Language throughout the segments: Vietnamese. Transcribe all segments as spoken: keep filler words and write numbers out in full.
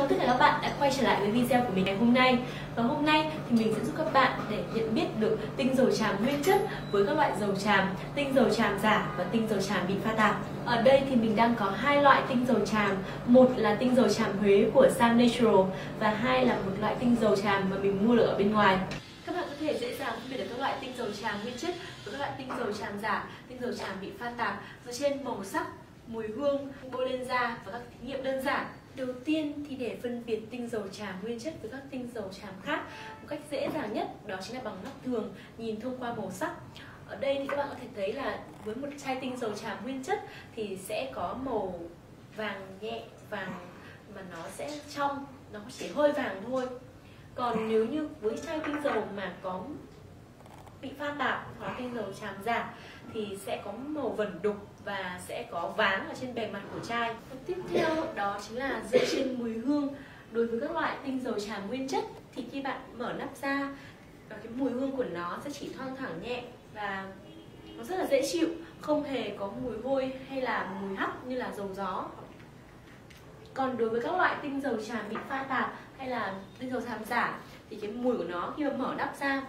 tất cả các bạn đã quay trở lại với video của mình ngày hôm nay. Và hôm nay thì mình sẽ giúp các bạn để nhận biết được tinh dầu tràm nguyên chất với các loại dầu tràm, tinh dầu tràm giả và tinh dầu tràm bị pha tạp. Ở đây thì mình đang có hai loại tinh dầu tràm, một là tinh dầu tràm Huế của Sam Natural và hai là một loại tinh dầu tràm mà mình mua được ở bên ngoài. Các bạn có thể dễ dàng phân biệt được các loại tinh dầu tràm nguyên chất với các loại tinh dầu tràm giả, tinh dầu tràm bị pha tạp dựa trên màu sắc, mùi hương, bôi lên da và các thí nghiệm đơn giản. Đầu tiên thì để phân biệt tinh dầu tràm nguyên chất với các tinh dầu tràm khác một cách dễ dàng nhất đó chính là bằng mắt thường, nhìn thông qua màu sắc. Ở đây thì các bạn có thể thấy là với một chai tinh dầu tràm nguyên chất thì sẽ có màu vàng nhẹ, vàng mà nó sẽ trong, nó chỉ hơi vàng thôi. Còn nếu như với chai tinh dầu mà có bị pha tạp hoặc tinh dầu tràm giả thì sẽ có màu vẩn đục và sẽ có váng ở trên bề mặt của chai. Tiếp theo đó chính là dựa trên mùi hương. Đối với các loại tinh dầu tràm nguyên chất thì khi bạn mở nắp ra, và cái mùi hương của nó sẽ chỉ thoang thoảng nhẹ và nó rất là dễ chịu, không hề có mùi hôi hay là mùi hắc như là dầu gió. Còn đối với các loại tinh dầu tràm bị pha tạp hay là tinh dầu tràm giả thì cái mùi của nó khi mà mở nắp ra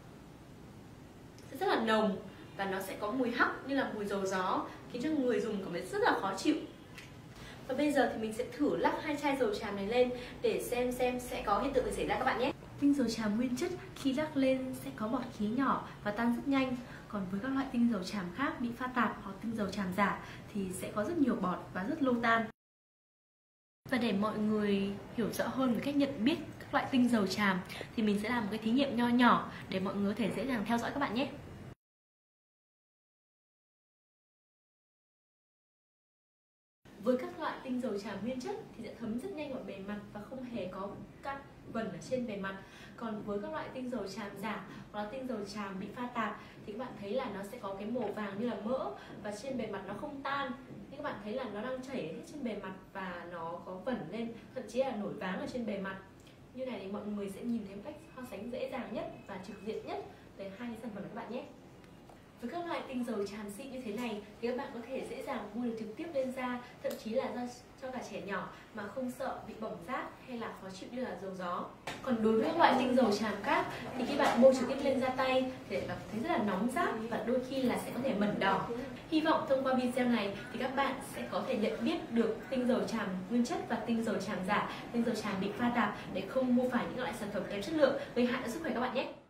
sẽ rất là nồng và nó sẽ có mùi hắc như là mùi dầu gió, khiến cho người dùng cảm thấy rất là khó chịu. Và bây giờ thì mình sẽ thử lắc hai chai dầu tràm này lên để xem xem sẽ có hiện tượng gì xảy ra các bạn nhé. Tinh dầu tràm nguyên chất khi lắc lên sẽ có bọt khí nhỏ và tan rất nhanh. Còn với các loại tinh dầu tràm khác bị pha tạp hoặc tinh dầu tràm giả thì sẽ có rất nhiều bọt và rất lâu tan. Và để mọi người hiểu rõ hơn về cách nhận biết các loại tinh dầu tràm thì mình sẽ làm một cái thí nghiệm nho nhỏ để mọi người có thể dễ dàng theo dõi các bạn nhé. Với các loại tinh dầu tràm nguyên chất thì sẽ thấm rất nhanh vào bề mặt và không hề có cặn vẩn ở trên bề mặt. Còn với các loại tinh dầu tràm giả hoặc là tinh dầu tràm bị pha tạp thì các bạn thấy là nó sẽ có cái màu vàng như là mỡ và trên bề mặt nó không tan. Nhưng các bạn thấy là nó đang chảy hết trên bề mặt và nó có vẩn lên, thậm chí là nổi váng ở trên bề mặt. Như này thì mọi người sẽ nhìn thấy một cách so sánh dễ dàng nhất và trực diện nhất về hai cái sản phẩm của các bạn nhé. Với các loại tinh dầu tràm xịn như thế này thì các bạn có thể dễ dàng mua được trực tiếp lên da, thậm chí là cho, cho cả trẻ nhỏ mà không sợ bị bỏng rát hay là khó chịu như là dầu gió. Còn đối với các loại tinh dầu tràm khác thì khi bạn bôi trực tiếp lên da tay thì cảm thấy rất là nóng rát và đôi khi là sẽ có thể mẩn đỏ. Hy vọng thông qua video này thì các bạn sẽ có thể nhận biết được tinh dầu tràm nguyên chất và tinh dầu tràm giả, tinh dầu tràm bị pha tạp để không mua phải những loại sản phẩm kém chất lượng gây hại cho sức khỏe các bạn nhé.